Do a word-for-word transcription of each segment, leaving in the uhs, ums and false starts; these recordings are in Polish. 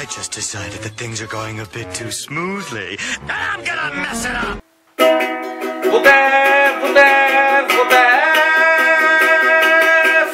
I just decided that things are going a bit too smoothly, and I'm gonna mess it up! W T F, W T F, W T F!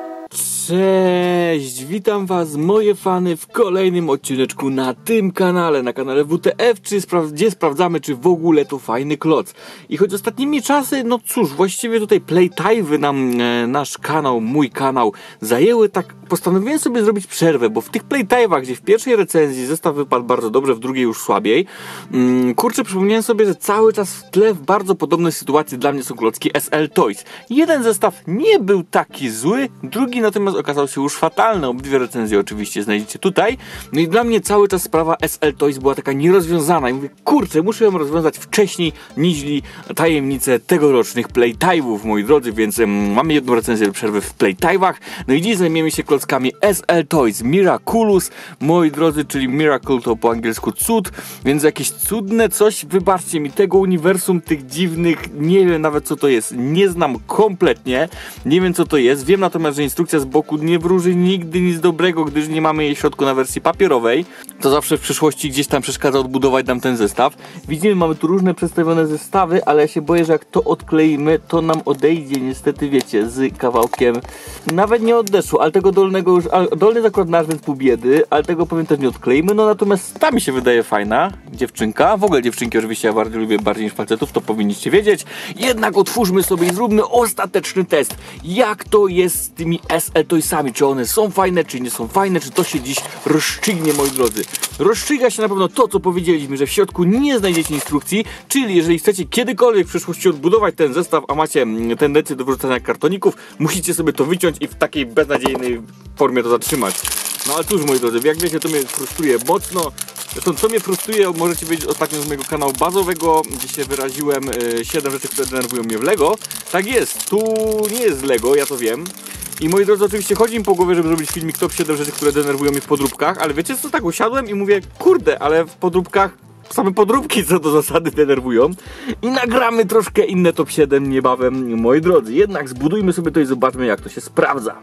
Cześć, witam was moje fany w kolejnym odcineczku na tym kanale, na kanale W T F, czy spra gdzie sprawdzamy, czy w ogóle to fajny kloc. I choć ostatnimi czasy, no cóż, właściwie tutaj Playtime'y nam e, nasz kanał, mój kanał zajęły, tak postanowiłem sobie zrobić przerwę, bo w tych Playtime'ach, gdzie w pierwszej recenzji zestaw wypadł bardzo dobrze, w drugiej już słabiej, mm, kurczę, przypomniałem sobie, że cały czas w tle w bardzo podobnej sytuacji dla mnie są klocki S L Toys. Jeden zestaw nie był taki zły, drugi natomiast okazał się już fatalny. Obydwie recenzje oczywiście znajdziecie tutaj. No i dla mnie cały czas sprawa S L Toys była taka nierozwiązana i mówię, kurczę, muszę ją rozwiązać wcześniej niźli tajemnice tegorocznych Playtime'ów, moi drodzy, więc um, mamy jedną recenzję przerwy w Playtime'ach. No i dziś zajmiemy się klockami S L Toys Miraculous, moi drodzy, czyli Miracle to po angielsku cud, więc jakieś cudne coś, wybaczcie mi, tego uniwersum, tych dziwnych, nie wiem nawet co to jest, nie znam kompletnie, nie wiem co to jest, wiem natomiast, że instrukcja z boku nie wróży nigdy nic dobrego, gdyż nie mamy jej w środku na wersji papierowej. To zawsze w przyszłości gdzieś tam przeszkadza odbudować nam ten zestaw. Widzimy, mamy tu różne przedstawione zestawy, ale ja się boję, że jak to odkleimy, to nam odejdzie niestety, wiecie, z kawałkiem, nawet nie odeszło, ale tego dolnego już, dolny jest akurat nasz, więc pół biedy, ale tego powiem też nie odkleimy. No natomiast ta mi się wydaje fajna dziewczynka, w ogóle dziewczynki oczywiście ja bardziej lubię bardziej niż facetów, to powinniście wiedzieć. Jednak otwórzmy sobie i zróbmy ostateczny test, jak to jest z tymi S L Toysami, czy one są fajne, czy nie są fajne, czy to się dziś rozstrzygnie, moi drodzy. Rozstrzyga się na pewno to, co powiedzieliśmy, że w środku nie znajdziecie instrukcji, czyli jeżeli chcecie kiedykolwiek w przyszłości odbudować ten zestaw, a macie tendencję do wyrzucania kartoników, musicie sobie to wyciąć i w takiej beznadziejnej formie to zatrzymać. No ale cóż, moi drodzy, jak wiecie, to mnie frustruje mocno. Zresztą co mnie frustruje, możecie wiedzieć ostatnio z mojego kanału bazowego, gdzie się wyraziłem yy, siedem rzeczy, które denerwują mnie w Lego. Tak jest, tu nie jest Lego, ja to wiem. I moi drodzy, oczywiście chodzi mi po głowie, żeby zrobić filmik top siedem rzeczy, które denerwują mnie w podróbkach, ale wiecie co, tak usiadłem i mówię, kurde, ale w podróbkach same podróbki co do zasady denerwują i nagramy troszkę inne top siedem niebawem, moi drodzy. Jednak zbudujmy sobie to i zobaczmy, jak to się sprawdza.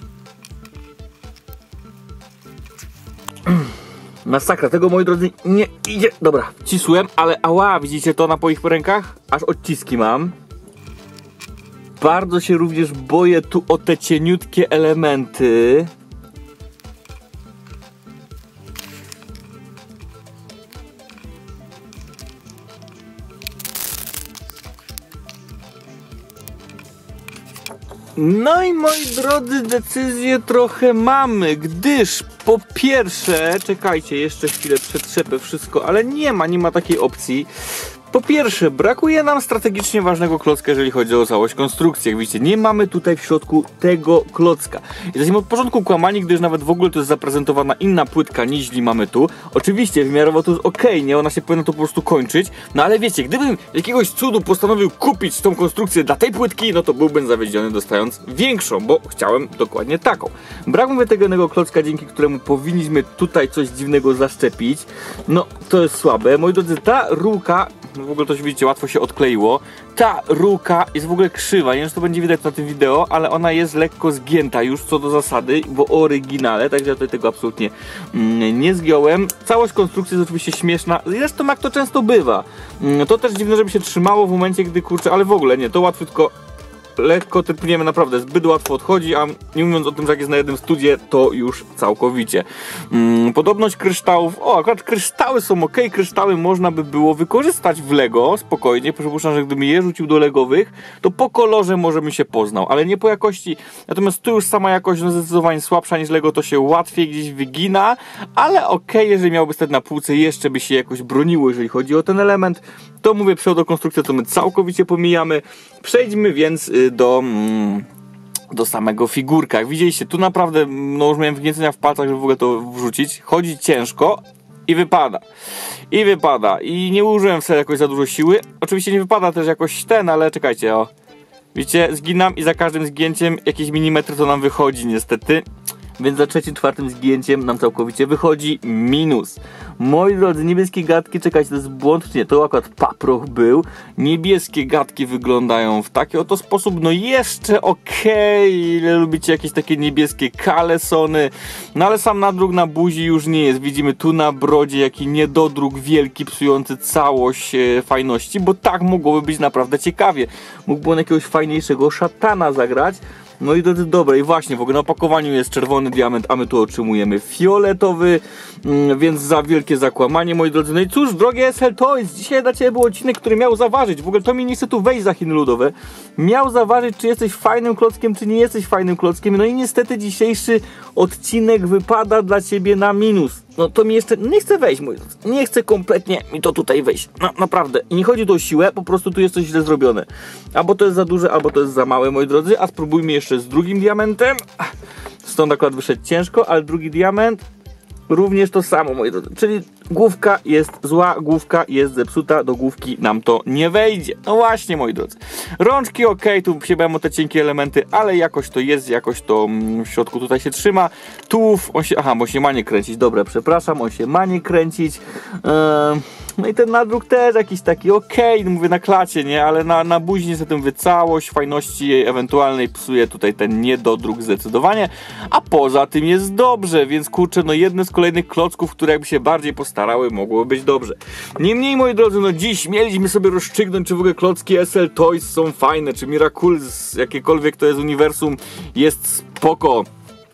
Masakra, tego, moi drodzy, nie idzie. Dobra, wcisłem, ale ała, widzicie to na moich rękach? Aż odciski mam. Bardzo się również boję tu o te cieniutkie elementy. No i moi drodzy, decyzję trochę mamy, gdyż po pierwsze, czekajcie, jeszcze chwilę przetrzepę wszystko, ale nie ma, nie ma takiej opcji. Po pierwsze, brakuje nam strategicznie ważnego klocka, jeżeli chodzi o całość konstrukcji. Jak widzicie, nie mamy tutaj w środku tego klocka. Jesteśmy od początku kłamani, gdyż nawet w ogóle to jest zaprezentowana inna płytka niż mamy tu. Oczywiście, w miarę to jest ok, nie? Ona się powinna to po prostu kończyć. No ale wiecie, gdybym jakiegoś cudu postanowił kupić tą konstrukcję dla tej płytki, no to byłbym zawiedziony, dostając większą, bo chciałem dokładnie taką. Brak mówię tego jednego klocka, dzięki któremu powinniśmy tutaj coś dziwnego zaszczepić. No, to jest słabe. Moi drodzy, ta rurka, w ogóle to widzicie, łatwo się odkleiło. Ta rurka jest w ogóle krzywa, nie wiem, czy to będzie widać na tym wideo, ale ona jest lekko zgięta już co do zasady, bo oryginale, także ja tutaj tego absolutnie mm, nie zgiąłem. Całość konstrukcji jest oczywiście śmieszna, zresztą jak to często bywa. Mm, to też dziwne, żeby się trzymało w momencie, gdy kurczę, ale w ogóle nie, to łatwo tylko lekko trypniemy, naprawdę zbyt łatwo odchodzi, a nie mówiąc o tym, że jak jest na jednym studzie, to już całkowicie. Mm, podobność kryształów, o akurat kryształy są ok, kryształy można by było wykorzystać w Lego, spokojnie, przypuszczam, że gdybym je rzucił do legowych, to po kolorze może bym się poznał, ale nie po jakości, natomiast tu już sama jakość no, zdecydowanie słabsza niż Lego, to się łatwiej gdzieś wygina, ale ok, jeżeli miałby stać na półce, jeszcze by się jakoś broniło, jeżeli chodzi o ten element. To mówię, pseudokonstrukcję, to my całkowicie pomijamy. Przejdźmy więc do, do samego figurka. Jak widzieliście, tu naprawdę no już miałem wgniecenia w palcach, żeby w ogóle to wrzucić. Chodzi ciężko i wypada. I wypada. I nie użyłem wcale jakoś za dużo siły. Oczywiście nie wypada też jakoś ten, ale czekajcie, o. Widzicie, zginam i za każdym zgięciem jakieś milimetry to nam wychodzi niestety. więc za trzecim, czwartym zgięciem nam całkowicie wychodzi minus. Moi drodzy, niebieskie gadki, czekajcie, to jest błąd, czy nie, to akurat paproch był. Niebieskie gadki wyglądają w taki oto sposób, no jeszcze okej, okay. Ile lubicie jakieś takie niebieskie kalesony, no ale sam nadruk na buzi już nie jest. Widzimy tu na brodzie jaki niedodruk wielki, psujący całość e, fajności, bo tak mogłoby być naprawdę ciekawie. Mógłby on jakiegoś fajniejszego szatana zagrać. No i drodzy, dobra, i właśnie w ogóle na opakowaniu jest czerwony diament, a my tu otrzymujemy fioletowy, mm, więc za wielkie zakłamanie, moi drodzy. No i cóż, drogie S L Toys, dzisiaj dla Ciebie był odcinek, który miał zaważyć, w ogóle to mi nie chce tu wejść za Chiny Ludowe, miał zaważyć, czy jesteś fajnym klockiem, czy nie jesteś fajnym klockiem. No i niestety dzisiejszy odcinek wypada dla Ciebie na minus. No to mi jeszcze nie chce wejść, moi drodzy. Nie chce kompletnie mi to tutaj wejść. No naprawdę. I nie chodzi tu o siłę, po prostu tu jest coś źle zrobione. Albo to jest za duże, albo to jest za małe, moi drodzy. A spróbujmy jeszcze z drugim diamentem. Stąd akurat wyszedł ciężko, ale drugi diament również to samo, moi drodzy. Czyli główka jest zła, główka jest zepsuta, do główki nam to nie wejdzie. No właśnie, moi drodzy. Rączki ok, tu się bałem o te cienkie elementy, ale jakoś to jest, jakoś to w środku tutaj się trzyma. Tułów, on się, aha, bo się ma nie kręcić, dobra, przepraszam, on się ma nie kręcić. Eee, no i ten nadruk też jakiś taki ok, mówię na klacie, nie, ale na, na buzi niestety mówię, całość fajności jej ewentualnej psuje tutaj ten niedodruk zdecydowanie, a poza tym jest dobrze, więc kurczę, no jedne z kolejnych klocków, które jakby się bardziej postarały, mogłoby być dobrze. Niemniej, moi drodzy, no dziś mieliśmy sobie rozstrzygnąć, czy w ogóle klocki S L Toys są fajne, czy Miraculous, jakiekolwiek to jest uniwersum, jest spoko.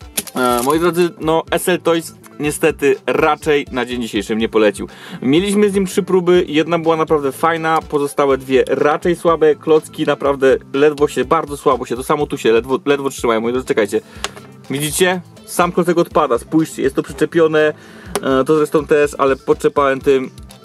E, moi drodzy, no S L Toys niestety raczej na dzień dzisiejszy nie polecił. Mieliśmy z nim trzy próby, jedna była naprawdę fajna, pozostałe dwie raczej słabe, klocki naprawdę ledwo się, bardzo słabo się, to samo tu się ledwo, ledwo trzymają. Moi drodzy, czekajcie, widzicie? Sam klocek odpada, spójrzcie, jest to przyczepione, to zresztą też, ale podczepałem tym,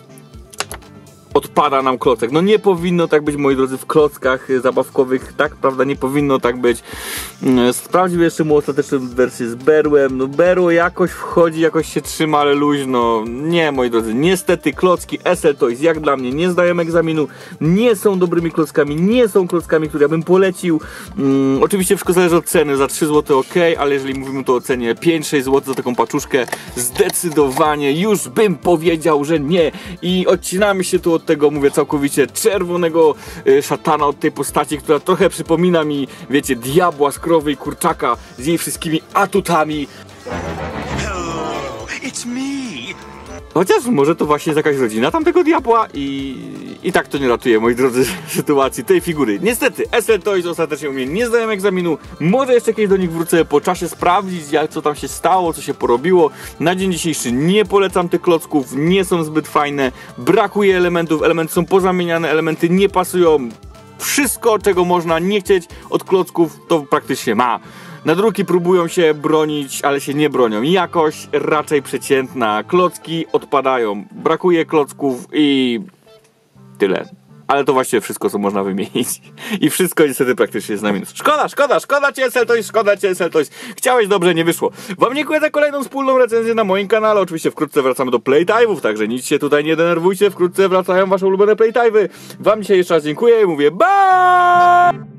odpada nam klocek. No nie powinno tak być, moi drodzy, w klockach zabawkowych, tak, prawda, nie powinno tak być. Sprawdźmy jeszcze mu ostateczną wersję z berłem. No berło jakoś wchodzi, jakoś się trzyma, ale luźno. Nie, moi drodzy, niestety klocki S L Toys, jak dla mnie, nie zdają egzaminu, nie są dobrymi klockami, nie są klockami, które ja bym polecił. Hmm, oczywiście wszystko zależy od ceny, za trzy złote ok, ale jeżeli mówimy tu o cenie pięć sześć złotych za taką paczuszkę, zdecydowanie już bym powiedział, że nie. I odcinamy się tu od tego, mówię, całkowicie czerwonego y, szatana, od tej postaci, która trochę przypomina mi, wiecie, diabła z krowy i kurczaka z jej wszystkimi atutami. Hello, it's me. Chociaż może to właśnie jest jakaś rodzina tamtego diabła i, i tak to nie ratuje, moi drodzy, sytuacji tej figury. Niestety, S L Toys ostatecznie u mnie nie zdają egzaminu. Może jeszcze kiedyś do nich wrócę po czasie sprawdzić, jak co tam się stało, co się porobiło. Na dzień dzisiejszy nie polecam tych klocków, nie są zbyt fajne. Brakuje elementów, elementy są pozamieniane, elementy nie pasują. Wszystko, czego można nie chcieć od klocków, to praktycznie ma. Nadruki próbują się bronić, ale się nie bronią. Jakość raczej przeciętna. Klocki odpadają. Brakuje klocków i tyle. Ale to właściwie wszystko, co można wymienić. I wszystko niestety praktycznie jest na minus. Szkoda, szkoda, szkoda cię S L Toys, szkoda cię S L Toys. Chciałeś dobrze, nie wyszło. Wam dziękuję za kolejną wspólną recenzję na moim kanale. Oczywiście wkrótce wracamy do Playtime'ów, także nic się tutaj nie denerwujcie. Wkrótce wracają wasze ulubione Playtime'y. Wam dzisiaj jeszcze raz dziękuję i mówię bye!